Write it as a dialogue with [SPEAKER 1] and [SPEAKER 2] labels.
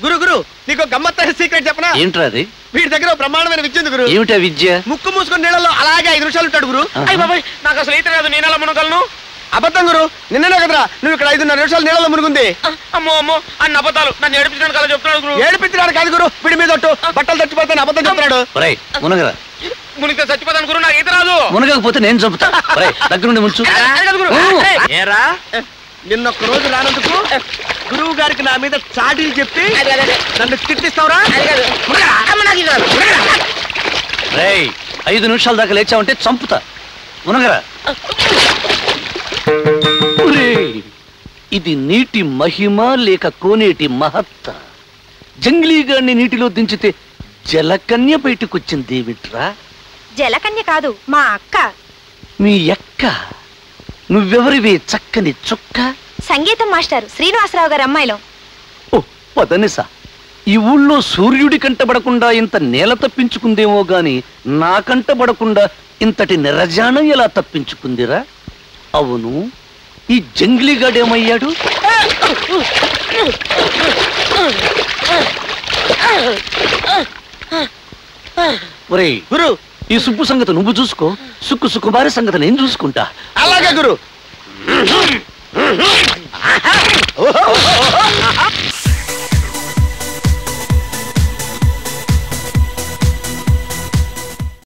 [SPEAKER 1] గురు గురు నీకు గమ్మత్తైన సీక్రెట్ చెప్పనా?
[SPEAKER 2] ఏంట్రా అది?
[SPEAKER 1] వీడి దగ్గర బ్రహ్మాండమైన విద్య ఉంది గురు.
[SPEAKER 2] ఏమిటా విద్య?
[SPEAKER 1] ముక్కు మూసుకుని నీళ్ళలో అలాగే 5 నిమిషాలు ఉంటాడు గురు.
[SPEAKER 3] అయ్య బాబాయ్, నాకు అసలు ఈత రాదు, నేను ఎలా మునగలను?
[SPEAKER 1] అబద్ధం గురు, నిన్ననే కదరా నువ్వు ఇక్కడ 5.5 నిమిషాలు నీళ్ళలో మునుగుంది.
[SPEAKER 3] అమ్మో అమ్మో, అన్ని అబద్ధాలు. నన్ను ఏడిపించడానికి అలా చెప్తున్నాడు గురు.
[SPEAKER 1] ఏడిపించడానికి కాదు గురు, వీడి మీద ఒట్టు. బట్టలు తచ్చిపోతాను అబద్ధం చెప్తున్నాడు.
[SPEAKER 2] మునగరా.
[SPEAKER 3] మునిగితే చచ్చిపోతాను గురు, నాకు ఈత రాదు.
[SPEAKER 2] మునగకపోతే నేను చంపుతా. దగ్గర నుండి ముంచు.
[SPEAKER 1] ఏరా నిన్నొక్క రోజు రానందుకు గురువు గారికి నా మీద చాడీలు చెప్పి నన్ను తిట్టిస్తావురా?
[SPEAKER 2] 5 నిమిషాల దాకా లేచావంటే చంపుతా. మునగరా. ఇది నీటి మహిమ లేక కోనేటి మహత్త? జంగ్లీగాన్ని నీటిలో దించితే జలకన్య బయటకొచ్చింది ఏమిట్రా?
[SPEAKER 4] జలకన్య కాదు, మా అక్క.
[SPEAKER 2] మీ అక్క? నువ్వెవరివే చక్కని చుక్క?
[SPEAKER 4] సంగీతం మాస్టర్ శ్రీనివాసరావు గారి అమ్మాయిలో.
[SPEAKER 2] ఓ పదనిసా, ఈ ఊళ్ళో సూర్యుడి కంటబడకుండా ఇంత నేల తప్పించుకుందేమో గాని నా కంటబడకుండా ఇంతటి నిరజానం ఎలా తప్పించుకుందిరా? అవును, ఈ జంగ్లీగాడేమయ్యాడు? ఒరేయ్
[SPEAKER 1] గురు,
[SPEAKER 2] ఈ సుబ్బు సంగతి నువ్వు చూసుకో, సుకుమారి సంగతి నేను చూసుకుంటా.
[SPEAKER 1] అలాగే గురు.